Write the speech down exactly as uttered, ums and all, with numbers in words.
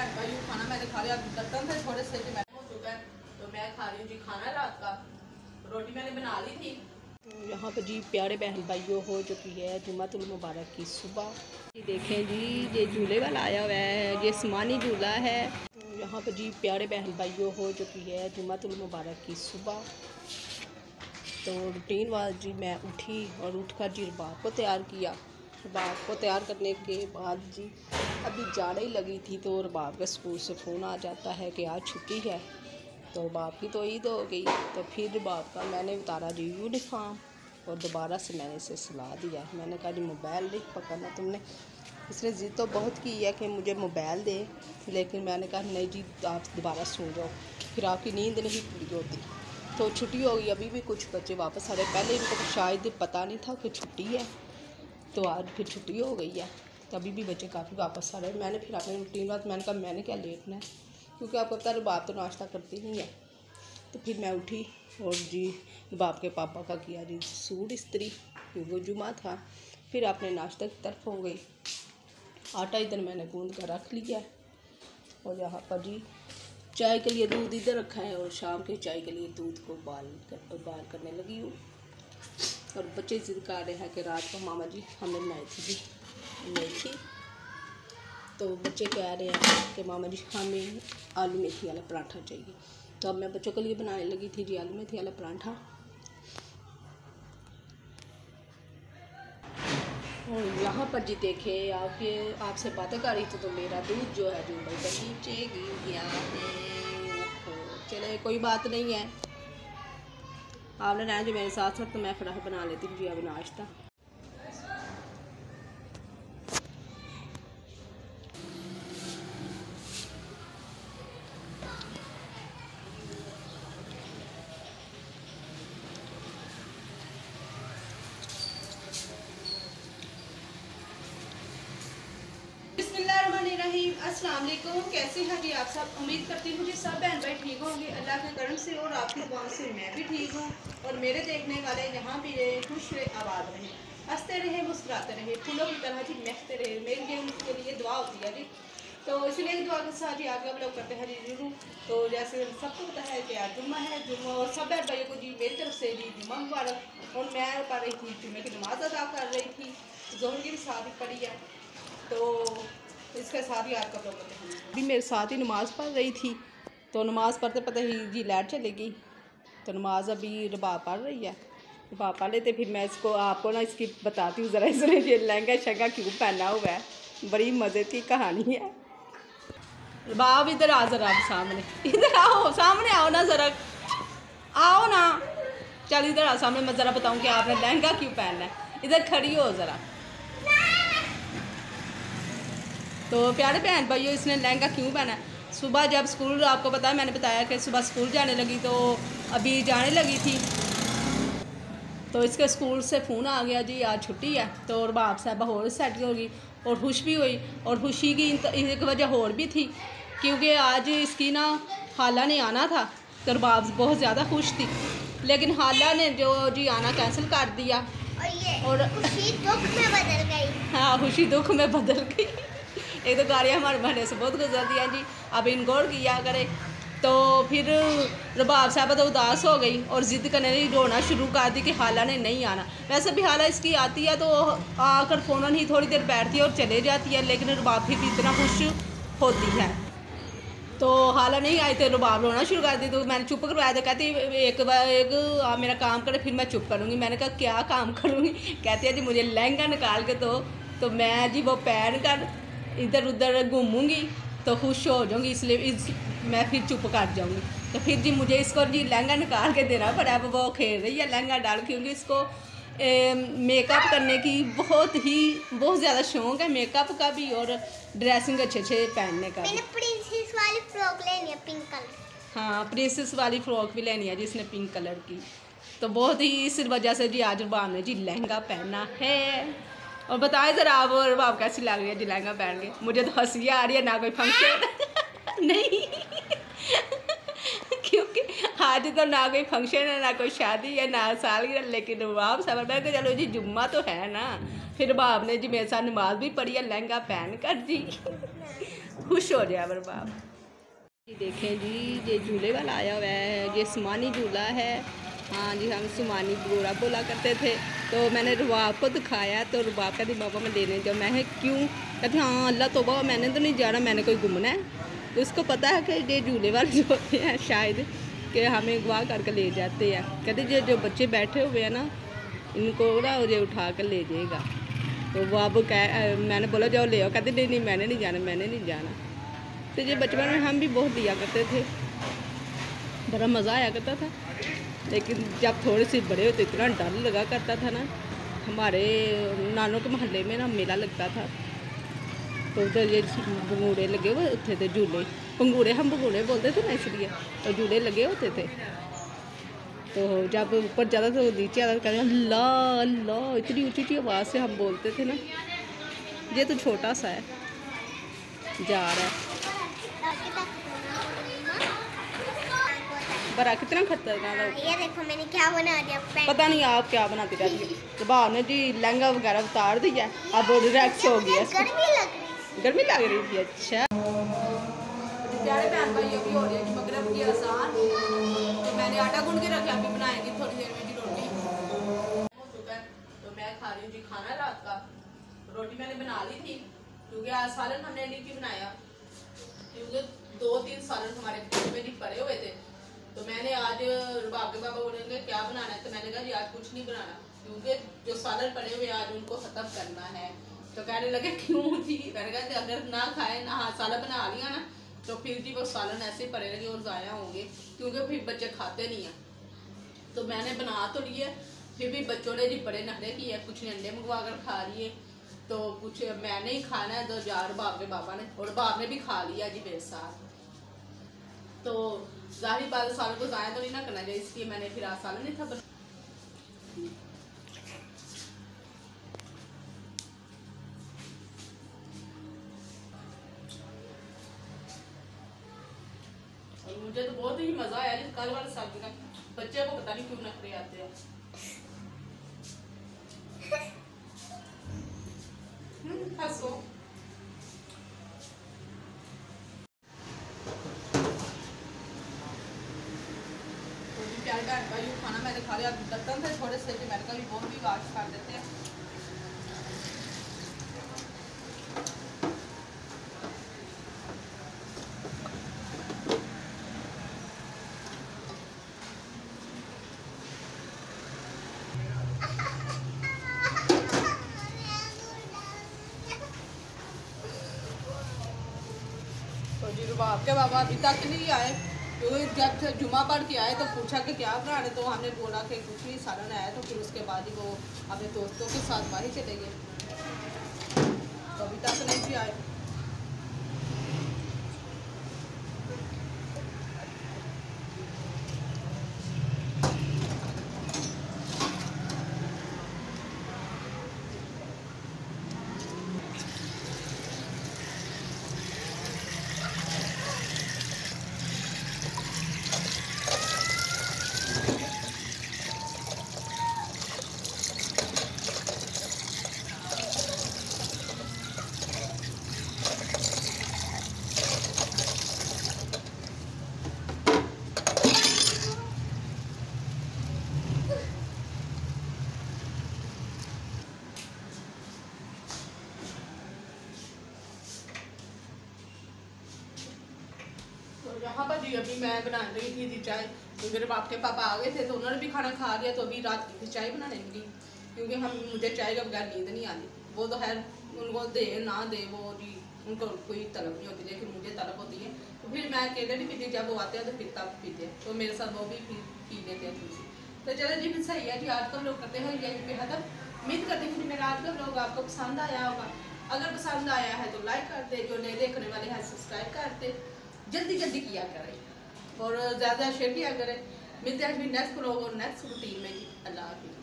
बहन भाई खाना मैंने खा लिया, बर्तन थे थोड़े से मैं हो चुका है, तो मैं खा रही हूँ जी खाना रात का। रोटी मैंने बना ली थी। तो यहाँ पर जी प्यारे बहन भाइयों हो चुकी है जुम्मतुल मुबारक की सुबह। ये देखें जी ये झूले वाला आया हुआ है, ये आसमानी झूला है। तो यहाँ पर जी प्यारे बहन भाइयों हो चुकी है जुम्मतुल मुबारक की सुबह। तो रूटीन वाला जी मैं उठी और उठकर जी रबाब को तैयार किया। रबाब को तैयार करने के बाद जी अभी जाने ही लगी थी तो रबाब के स्कूल से फ़ोन आ जाता है कि आज छुट्टी है। तो रबाब की तो ईद हो गई। तो फिर रबाब का मैंने उतारा जी यूनिफॉर्म और दोबारा से मैंने इसे सुला दिया। मैंने कहा जी मोबाइल नहीं पकड़ना तुमने। इसने ज़िद तो बहुत की है कि मुझे मोबाइल दे, लेकिन मैंने कहा नहीं जी आप दोबारा सो जाओ, फिर आपकी नींद नहीं पूरी होती। तो छुट्टी हो गई, अभी भी कुछ बच्चे वापस आ रहे। पहले इनको तो शायद पता नहीं था कि छुट्टी है, तो आज फिर छुट्टी हो गई है, तो अभी भी बच्चे काफ़ी वापस आ रहे हैं। मैंने फिर अपने रूटीन बात मैंने कहा मैंने क्या लेटना है, क्योंकि आपको पता है रबाब तो नाश्ता करती नहीं है। तो फिर मैं उठी और जी रबाब के पापा का किया जी सूट इस्त्री, क्योंकि वो जुमा था। फिर अपने नाश्ते की तरफ हो गई। आटा इधर मैंने गूंद कर रख लिया है और यहाँ पर जी चाय के लिए दूध इधर रखा है और शाम के चाय के लिए दूध को उबाल कर उबाल करने लगी हूँ। और बच्चे जिद कर रहे हैं कि रात को मामा जी हमने बनाई थी जी मेथी। तो बच्चे कह रहे हैं कि मामा जी हमें आलू मेथी वाला पराठा चाहिए। तो अब मैं बच्चों के लिए बनाने लगी थी जी आलू मेथी वाला पराठा। और यहाँ पर जी देखे आपके आपसे बातें कर रही थी तो मेरा दूध जो है जो नीचे गिर गया है। चले कोई बात नहीं है, आपने रहना जो मेरे साथ साथ, तो मैं फटाफट बना लेती हूँ जी अब नाश्ता। बिस्मिल्लाहिर्रहमानिर्रहीम, अस्सलाम वालेकुम। कैसे हैं जी आप सब? उम्मीद करती हूँ जी सब बहन भाई ठीक होंगे अल्लाह के करम से, और आपकी दुआओं से मैं भी ठीक हूँ और मेरे देखने वाले यहाँ भी रहे, खुश रहे, आबाद रहे, हंसते रहे, मुस्कुराते रहे, फूलों की तरह जी महकते रहे। मेरी ये उनके लिए दुआ होती है जी। तो इसलिए दुआ के साथ जी आगे हम लोग करते हैं जी जरूर। तो जैसे सबको पता है कि आज जुम्मा है, जुम्मा और सब बहन भाइयों को जी मेरी तरफ से जी जुम्मा मुबारक। और मैं पढ़ रही थी जुम्मे की नमाज अदा कर रही थी, जोहर की भी साथ ही पढ़ी है, तो इसके साथ ही आज का लोग करते हैं। अभी मेरे साथ ही नमाज़ पढ़ रही थी, तो नमाज़ पढ़ते पढ़ते ही जी लाइट चली गई। तो नमाज अभी रबाब पढ़ रही है, रबाब पढ़ लेते फिर मैं इसको आपको ना इसकी बताती हूँ ज़रा। इसने ये लहंगा शहंगा क्यों पहना हुआ है, बड़ी मज़े की कहानी है। रबाब इधर आ ज़रा सामने, इधर आओ सामने आओ ना ज़रा, आओ ना, चल इधर आओ सामने, मैं ज़रा बताऊँ कि आपने लहंगा क्यों पहनना है। इधर खड़ी हो ज़रा। तो प्यारे बहन भाइयों इसने लहंगा क्यों पहना है? सुबह जब स्कूल, आपको पता है मैंने बताया कि सुबह स्कूल जाने लगी, तो अभी जाने लगी थी तो इसके स्कूल से फ़ोन आ गया जी आज छुट्टी है। तो रबाब साहब और सेट होगी और खुश भी हुई, और खुशी की एक वजह और भी थी क्योंकि आज इसकी ना हाला ने आना था। तो रबाब बहुत ज़्यादा खुश थी, लेकिन हाला ने जो जी आना कैंसिल कर दिया और खुशी दुख में बदल गई। हाँ खुशी दुख में बदल गई। एक तो गाड़ियाँ हमारे बहने से बहुत गुजर दिया जी, अब इनको और किया करे। तो फिर रबाब साहब तो उदास हो गई और ज़िद करने लगी, रोना शुरू कर दी कि हाला ने नहीं आना। वैसे भी हाला इसकी आती है तो आकर फ़ौरन ही थोड़ी देर बैठती है और चले जाती है, लेकिन रबाब फिर भी इतना खुश होती है। तो हाला नहीं आई तो रबाब रोना शुरू कर दी। तो मैंने चुप करवाया, तो कहती एक बार एक आप मेरा काम करे फिर मैं चुप करूँगी। मैंने कहा क्या काम करूँगी? कहती है जी मुझे लहंगा निकाल के दो, तो मैं जी वो पहन कर इधर उधर घूमूंगी तो खुश हो जाऊँगी, इसलिए इस मैं फिर चुप कर जाऊँगी। तो फिर जी मुझे इसको जी लहंगा निकाल के देना पड़ा। अब वो खेल रही है लहंगा डाल, क्योंकि इसको मेकअप करने की बहुत ही बहुत ज़्यादा शौक़ है, मेकअप का भी और ड्रेसिंग अच्छे अच्छे पहनने का भी। प्रिंसेस वाली फ्रॉक लेनी है पिंक कलर। हाँ प्रिंसेस वाली फ्रॉक भी लेनी है जिसने पिंक कलर की। तो बहुत ही इस वजह से जी आज रबाब ने जी लहंगा पहना है। और बताएं ज़रा आप रबाब कैसी लग रही है जी लहंगा पहन के? मुझे तो हंसी आ रही है, ना कोई फंक्शन नहीं क्योंकि आज तो ना कोई फंक्शन है, ना कोई शादी है, ना सालगिरह, लेकिन रबाब साहब मैं तो चलो जी जुम्मा तो है ना। फिर रबाब ने जी मेरे साथ नमाज भी पढ़ी है लहंगा पहन कर जी। खुश हो जाए मेरे बाप। ये देखें जी, ये झूले वाला आया हुआ है, ये सुमानी झूला है। हाँ जी, हम सुमानी गोरा बोला करते थे। तो मैंने रुबाब को दिखाया तो रुबाब कहती बाबा मैं लेने जाऊँ। मैं है क्यों? कहती हाँ अल्लाह तौबा मैंने तो नहीं जाना, मैंने कोई घूमना है। तो उसको पता है कि ये झूले वाले जो होते हैं शायद कि हमें अगवा करके ले जाते हैं। कहते ये जो बच्चे बैठे हुए हैं ना, इनको ना ये उठा कर ले जाएगा। तो वो अब कह मैंने बोला जाओ ले आओ। कहते नहीं नहीं मैंने नहीं जाना, मैंने नहीं जाना। तो ये बचपन में हम भी बहुत लिया करते थे, बड़ा मज़ा आया करता था। लेकिन जब थोड़े से बड़े होते इतना डर लगा करता था ना। हमारे नानों के मोहल्ले में ना मेला लगता था, तो उधर ये पंगूड़े लगे हुए होते थे, झूले पंगूड़े हम पंगूड़े बोलते थे ना इसलिए। तो झूले लगे होते थे। तो जब ऊपर ज़्यादा तो नीचे आता कहते अल्लाह अल्लाह, इतनी ऊँची ऊँची आवाज़ से हम बोलते थे ना। ये तो छोटा सा है, जा रहा है बड़ा कितना खतरनाक है। ये देखो मैंने क्या बना दिया। पता नहीं आप क्या बनाती रहती है। तो बाहर ने जी लहंगा वगैरह उतार दिया, अब रिलैक्स हो गया। गर्मी लग रही गर्मी लग रही थी। अच्छा प्यारे बहन भाइयों की हो रही है कि मगरब की आसान। तो मैंने आटा गूंद के रखा, अभी बनाएंगे थोड़ी देर में जी रोटी। हो चुका है तो मैं खा रही हूँ जी खाना रात का। रोटी मैंने बना ली थी क्योंकि आज सालन हमने नहीं बनाया, क्योंकि दो तीन सालन हमारे घर में नहीं पड़े हुए थे। तो मैंने आज रुबाब के बाबा बोलेंगे क्या बनाना है, तो मैंने कहा जी आज कुछ नहीं बनाना, क्योंकि जो सालन पड़े हुए आज उनको ख़त्म करना है। तो कहने लगे क्यों थी? मैंने कहा अगर ना खाए ना हाँ सालन बना लिया ना तो फिर जी वो सालन ऐसे पड़े लगे और ज़ाया होंगे, क्योंकि फिर बच्चे खाते नहीं हैं। तो मैंने बना तो लिए, फिर भी बच्चों ने जी बड़े नखरे किए, कुछ ने अंडे मंगवा कर खा लिए, तो कुछ मैंने ही खाना है। तो जा रुबाब के बाबा ने और रुबाब ने भी खा लिया जी मेरे साथ। तो जाहिर बात सालन को ज़ाया तो नहीं ना करना चाहिए, इसलिए मैंने फिर आज सालन नहीं था बना। और मुझे तो बहुत ही मज़ा आया कल वाले सब्जी का। बच्चे को पता नहीं क्यों नखरे आते हैं। हंसो प्यारे बहन भाई खाना मैंने खा लिया। बर्तन थे थोड़े से, मैंने कहा वो भी वाश कर देते हैं। तो जी रुबाब के बाबा अभी तक नहीं आए, क्योंकि जब जुमा पढ़ के आए तो पूछा कि क्या बनाने, तो हमने बोला कि कुछ नहीं सालन आया। तो फिर उसके बाद ही वो अपने दोस्तों के साथ बाहर चले गए, तो अभी तक नहीं भी आए। यहाँ पर जी अभी मैं बना रही थी जी चाय, क्योंकि जब आपके पापा आ गए थे तो उन्होंने भी खाना खा लिया। तो अभी रात की चाय बनाने लगी, क्योंकि हम मुझे चाय का बगैर नींद नहीं आती। वो तो है उनको दे ना दे वो जी उनको कोई तलब नहीं होती, लेकिन मुझे तलब होती है। तो फिर मैं अकेले नहीं पीती, जब वो आते हैं तो फिर तब पीते हैं। तो मेरे साथ वो भी पी पी लेते हैं थोड़ी सी। तो चलो जी फिर सही है जी, आज कल लोग करते हैं यही बेहद। उम्मीद करते हैं कि मेरा आज का व्लॉग आपको पसंद आया होगा। अगर पसंद आया है तो लाइक कर दे, जो नए देखने वाले हैं सब्सक्राइब कर दे, जल्दी जल्दी किया करें और ज़्यादा शेयर किया करें। मिलते हैं नेक्स्ट व्लॉग और नेक्स्ट रूटीन में जी। अल्लाह हाफिज़।